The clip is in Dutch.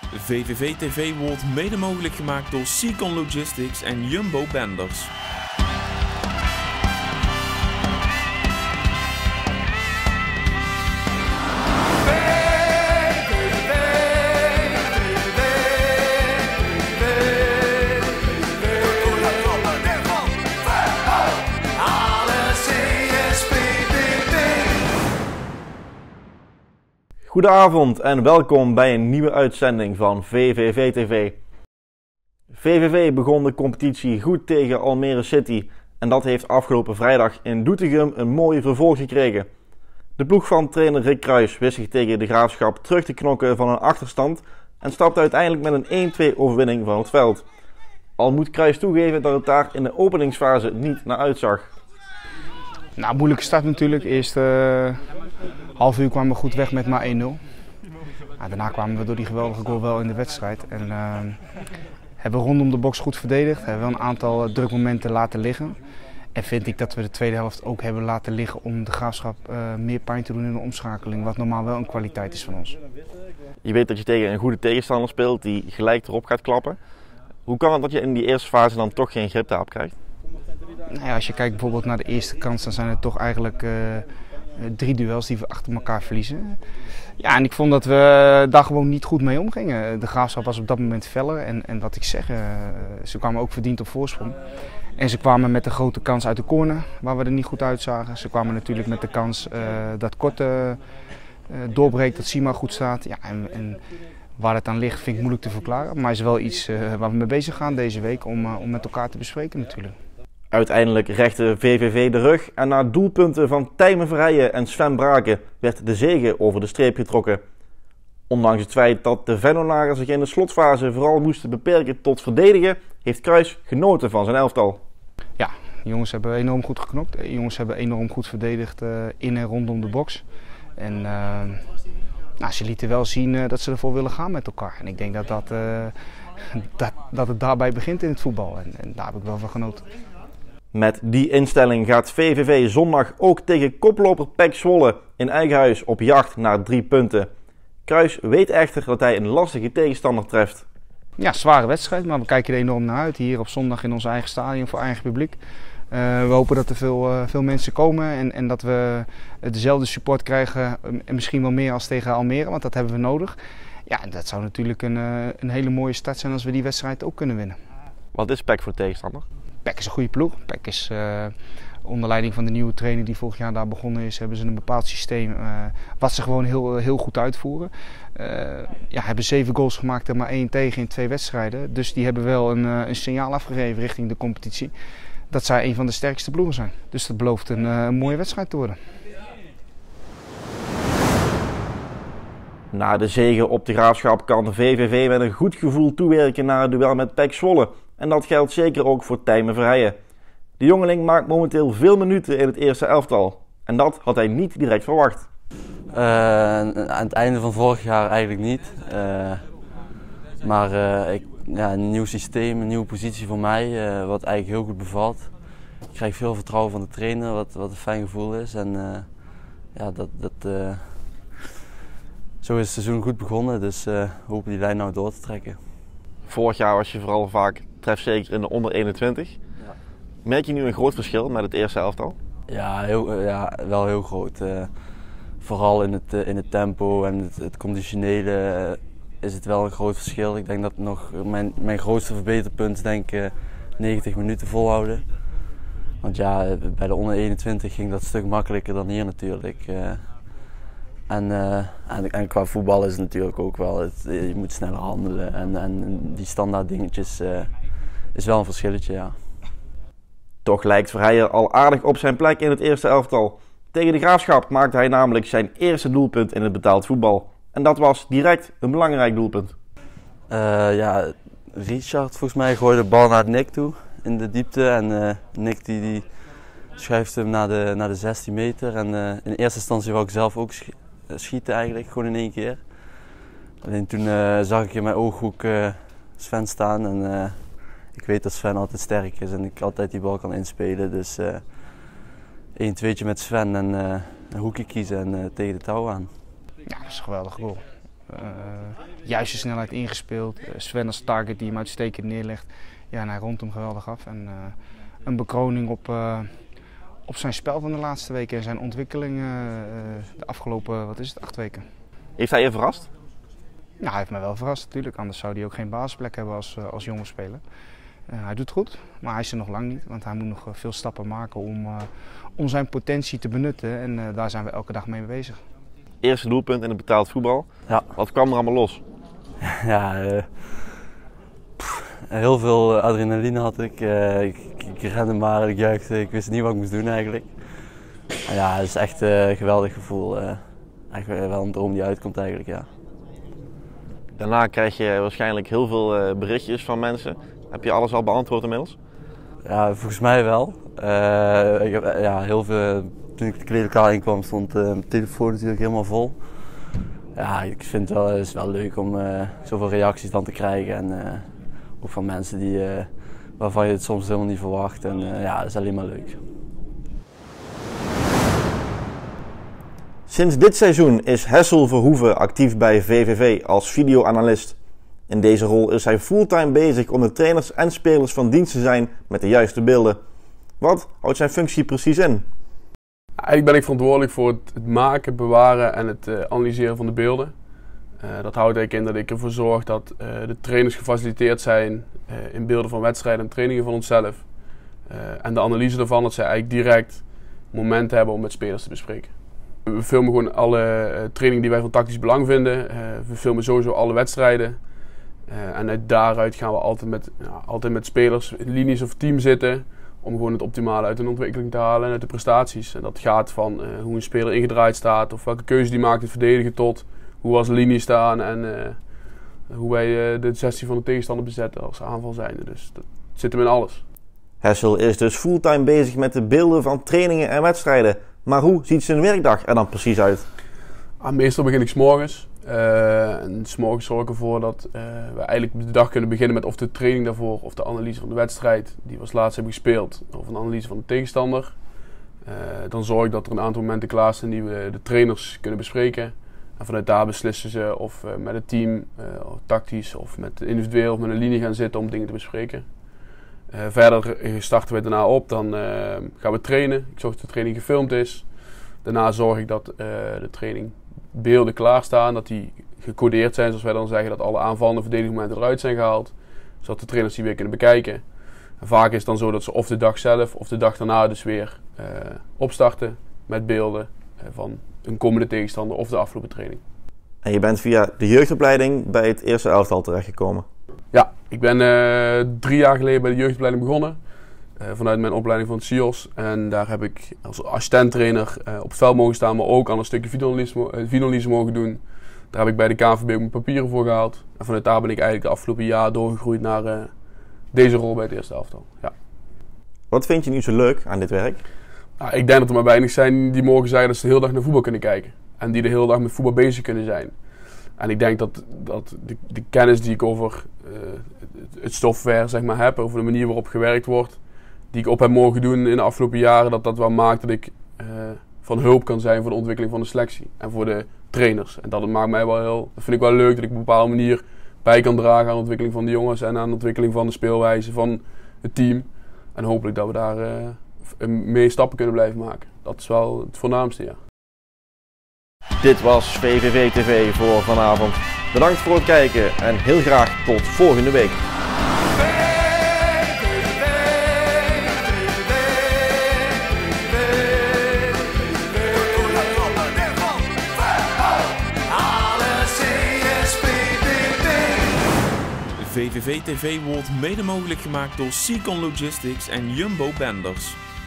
VVV TV wordt mede mogelijk gemaakt door Seacon Logistics en Jumbo Benders. Goedenavond en welkom bij een nieuwe uitzending van VVV TV. VVV begon de competitie goed tegen Almere City en dat heeft afgelopen vrijdag in Doetinchem een mooie vervolg gekregen. De ploeg van trainer Rick Kruijs wist zich tegen de Graafschap terug te knokken van een achterstand en stapte uiteindelijk met een 1-2 overwinning van het veld. Al moet Kruijs toegeven dat het daar in de openingsfase niet naar uitzag. Nou, moeilijke start natuurlijk. Eerste half uur kwamen we goed weg met maar 1-0. Daarna kwamen we door die geweldige goal wel in de wedstrijd. En hebben we rondom de box goed verdedigd. Hebben we een aantal drukmomenten laten liggen. En vind ik dat we de tweede helft ook hebben laten liggen om de Graafschap meer pijn te doen in de omschakeling. Wat normaal wel een kwaliteit is van ons. Je weet dat je tegen een goede tegenstander speelt die gelijk erop gaat klappen. Hoe kan het dat je in die eerste fase dan toch geen grip daarop krijgt? Nou ja, als je kijkt bijvoorbeeld naar de eerste kans, dan zijn het toch eigenlijk 3 duels die we achter elkaar verliezen. Ja, en ik vond dat we daar gewoon niet goed mee omgingen. De Graafschap was op dat moment feller en wat ik zeg, ze kwamen ook verdiend op voorsprong. En ze kwamen met de grote kans uit de corner, waar we er niet goed uitzagen. Ze kwamen natuurlijk met de kans dat Korte doorbreekt, dat Sima goed staat. Ja, en waar het aan ligt vind ik moeilijk te verklaren, maar is wel iets waar we mee bezig gaan deze week om met elkaar te bespreken natuurlijk. Uiteindelijk rechte VVV de rug en na doelpunten van Tijmen Verheijen en Sven Braken werd de zege over de streep getrokken. Ondanks het feit dat de Venlonaren zich in de slotfase vooral moesten beperken tot verdedigen, heeft Kruijs genoten van zijn elftal. Ja, de jongens hebben enorm goed geknokt. De jongens hebben enorm goed verdedigd in en rondom de box. En ze lieten wel zien dat ze ervoor willen gaan met elkaar. En ik denk dat het daarbij begint in het voetbal. En daar heb ik wel van genoten. Met die instelling gaat VVV zondag ook tegen koploper PEC Zwolle in eigen huis op jacht naar 3 punten. Kruijs weet echter dat hij een lastige tegenstander treft. Ja, zware wedstrijd, maar we kijken er enorm naar uit. Hier op zondag in ons eigen stadion voor eigen publiek. We hopen dat er veel mensen komen en dat we dezelfde support krijgen en misschien wel meer als tegen Almere, want dat hebben we nodig. Ja, en dat zou natuurlijk een hele mooie start zijn als we die wedstrijd ook kunnen winnen. Wat is PEC voor tegenstander? PEC is een goede ploeg. PEC is onder leiding van de nieuwe trainer die vorig jaar daar begonnen is, hebben ze een bepaald systeem wat ze gewoon heel goed uitvoeren. Hebben 7 goals gemaakt en maar 1 tegen in 2 wedstrijden. Dus die hebben wel een signaal afgegeven richting de competitie dat zij een van de sterkste ploegen zijn. Dus dat belooft een mooie wedstrijd te worden. Na de zege op de Graafschap kan de VVV met een goed gevoel toewerken naar het duel met PEC Zwolle. En dat geldt zeker ook voor Tijmen Verheijen. De jongeling maakt momenteel veel minuten in het eerste elftal. En dat had hij niet direct verwacht. Aan het einde van vorig jaar eigenlijk niet. Een nieuw systeem, een nieuwe positie voor mij, wat eigenlijk heel goed bevalt. Ik krijg veel vertrouwen van de trainer, wat een fijn gevoel is. En zo is het seizoen goed begonnen, dus we hopen die lijn nou door te trekken. Vorig jaar was je vooral vaak trefzeker in de onder 21. Ja. Merk je nu een groot verschil met het eerste elftal? Ja, wel heel groot. Vooral in het tempo en het conditionele is het wel een groot verschil. Ik denk dat nog mijn grootste verbeterpunt is 90 minuten volhouden. Want ja, bij de onder 21 ging dat een stuk makkelijker dan hier natuurlijk. En qua voetbal is het natuurlijk ook wel, je moet sneller handelen en die standaard dingetjes is wel een verschilletje, ja. Toch lijkt Verheijen al aardig op zijn plek in het eerste elftal. Tegen de Graafschap maakte hij namelijk zijn eerste doelpunt in het betaald voetbal. En dat was direct een belangrijk doelpunt. Richard volgens mij gooide de bal naar Nick toe in de diepte en Nick die schuift hem naar de 16 meter. En in eerste instantie wou ik zelf ook schieten eigenlijk, gewoon in 1 keer. Alleen toen zag ik in mijn ooghoek Sven staan en ik weet dat Sven altijd sterk is en ik altijd die bal kan inspelen. Dus 1-2'tje met Sven en een hoekje kiezen en tegen de touw aan. Ja, dat is een geweldige goal. Juiste snelheid ingespeeld. Sven als target die hem uitstekend neerlegt. Ja, en hij rondt hem geweldig af. En een bekroning op zijn spel van de laatste weken en zijn ontwikkeling de afgelopen, 8 weken. Heeft hij je verrast? Ja, hij heeft mij wel verrast natuurlijk. Anders zou hij ook geen basisplek hebben als jonge speler. Hij doet goed, maar hij is er nog lang niet. Want hij moet nog veel stappen maken om zijn potentie te benutten. En daar zijn we elke dag mee bezig. Eerste doelpunt in het betaald voetbal. Ja. Wat kwam er allemaal los? Ja, heel veel adrenaline had ik. Ik rende maar, ik juichte, ik wist niet wat ik moest doen eigenlijk. En ja, het is echt een geweldig gevoel. Echt wel een droom die uitkomt eigenlijk, ja. Daarna krijg je waarschijnlijk heel veel berichtjes van mensen. Heb je alles al beantwoord inmiddels? Ja, volgens mij wel. Ik heb, heel veel, toen ik de kleedkamer inkwam stond mijn telefoon natuurlijk helemaal vol. Ja, ik vind het is wel leuk om zoveel reacties dan te krijgen. En ook van mensen waarvan je het soms helemaal niet verwacht. En ja, dat is alleen maar leuk. Sinds dit seizoen is Hessel Verhoeven actief bij VVV als videoanalist. In deze rol is hij fulltime bezig om de trainers en spelers van dienst te zijn met de juiste beelden. Wat houdt zijn functie precies in? Eigenlijk ben ik verantwoordelijk voor het maken, bewaren en het analyseren van de beelden. Dat houdt eigenlijk in dat ik ervoor zorg dat de trainers gefaciliteerd zijn in beelden van wedstrijden en trainingen van onszelf. En de analyse daarvan, dat zij eigenlijk direct momenten hebben om met spelers te bespreken. We filmen gewoon alle trainingen die wij van tactisch belang vinden. We filmen sowieso alle wedstrijden. En uit daaruit gaan we altijd met spelers in linies of team zitten. Om gewoon het optimale uit een ontwikkeling te halen en uit de prestaties. En dat gaat van hoe een speler ingedraaid staat of welke keuze die maakt te verdedigen tot hoe we als linie staan en hoe wij de 16 van de tegenstander bezetten als aanval zijnde. Dus dat zit hem in alles. Hessel is dus fulltime bezig met de beelden van trainingen en wedstrijden. Maar hoe ziet zijn werkdag er dan precies uit? Meestal begin ik 's morgens. En 's morgens zorg ik ervoor dat we eigenlijk de dag kunnen beginnen met of de training daarvoor of de analyse van de wedstrijd die we als laatst hebben gespeeld of een analyse van de tegenstander. Dan zorg ik dat er een aantal momenten klaar zijn die we de trainers kunnen bespreken. En vanuit daar beslissen ze of we met het team tactisch of met individueel of met een linie gaan zitten om dingen te bespreken. Verder starten we daarna op, dan gaan we trainen. Ik zorg dat de training gefilmd is. Daarna zorg ik dat de training beelden klaarstaan, dat die gecodeerd zijn, zoals wij dan zeggen, dat alle aanvallende verdedigingsmomenten eruit zijn gehaald, zodat de trainers die weer kunnen bekijken. En vaak is het dan zo dat ze of de dag zelf of de dag daarna dus weer opstarten met beelden van een komende tegenstander of de afgelopen training. En je bent via de jeugdopleiding bij het eerste elftal terechtgekomen. Ja, ik ben 3 jaar geleden bij de jeugdopleiding begonnen. Vanuit mijn opleiding van het CIOS. En daar heb ik als assistent-trainer op het veld mogen staan, maar ook aan een stukje videoanalyse mogen doen. Daar heb ik bij de KNVB ook mijn papieren voor gehaald. En vanuit daar ben ik eigenlijk de afgelopen jaar doorgegroeid naar deze rol bij het eerste elftal. Ja. Wat vind je nu zo leuk aan dit werk? Nou, ik denk dat er maar weinig zijn die mogen zeggen dat ze de hele dag naar voetbal kunnen kijken. En die de hele dag met voetbal bezig kunnen zijn. En ik denk dat de kennis die ik over het software zeg maar, heb, over de manier waarop gewerkt wordt, die ik op heb mogen doen in de afgelopen jaren, dat wel maakt dat ik van hulp kan zijn voor de ontwikkeling van de selectie en voor de trainers. En dat maakt mij wel dat vind ik wel leuk dat ik op een bepaalde manier bij kan dragen aan de ontwikkeling van de jongens en aan de ontwikkeling van de speelwijze van het team. En hopelijk dat we daar meer stappen kunnen blijven maken. Dat is wel het voornaamste, ja. Dit was VVV TV voor vanavond. Bedankt voor het kijken en heel graag tot volgende week. VVV TV wordt mede mogelijk gemaakt door Seacon Logistics en Jumbo Benders.